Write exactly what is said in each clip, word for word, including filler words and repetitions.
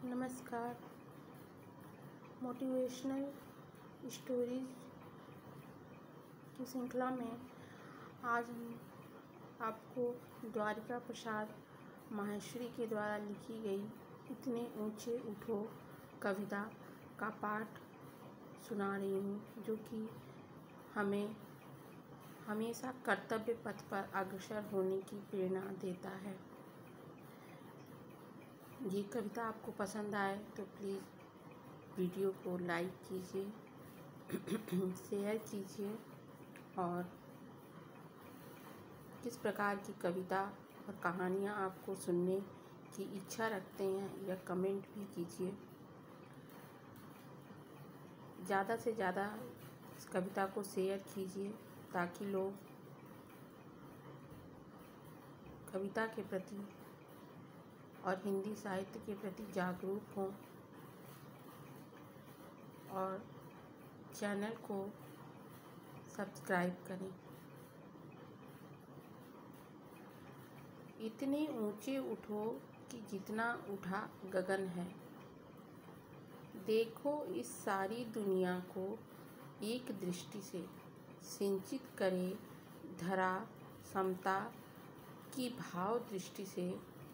नमस्कार। Motivational stories की श्रृंखला में आज हम आपको द्वारिका प्रसाद माहेश्वरी के द्वारा लिखी गई इतने ऊंचे उठो कविता का पाठ सुना रही हूँ, जो कि हमें हमेशा कर्तव्य पथ पर अग्रसर होने की प्रेरणा देता है। ये कविता आपको पसंद आए तो प्लीज़ वीडियो को लाइक कीजिए, शेयर कीजिए और किस प्रकार की कविता और कहानियाँ आपको सुनने की इच्छा रखते हैं या कमेंट भी कीजिए। ज़्यादा से ज़्यादा इस कविता को शेयर कीजिए ताकि लोग कविता के प्रति और हिंदी साहित्य के प्रति जागरूक हों और चैनल को सब्सक्राइब करें। इतने ऊंचे उठो कि जितना उठा गगन है, देखो इस सारी दुनिया को एक दृष्टि से सिंचित करे धरा समता की भाव दृष्टि से,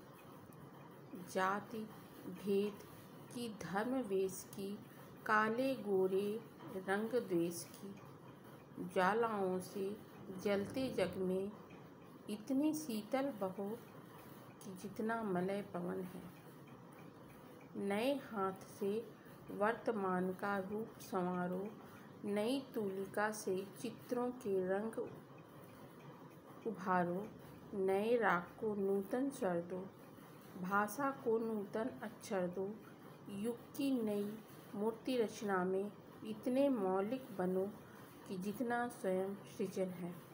जाति भेद की धर्म वेश की काले गोरे रंग द्वेष की, ज्वालाओं से जलते जग में इतनी शीतल बहो कि जितना मलय पवन है। नए हाथ से वर्तमान का रूप संवारो, नई तूलिका से चित्रों के रंग उभारो, नए राग को नूतन स्वर दो, भाषा को नूतन अक्षर दो, युग की नई मूर्ति रचना में इतने मौलिक बनो कि जितना स्वयं सृजन है।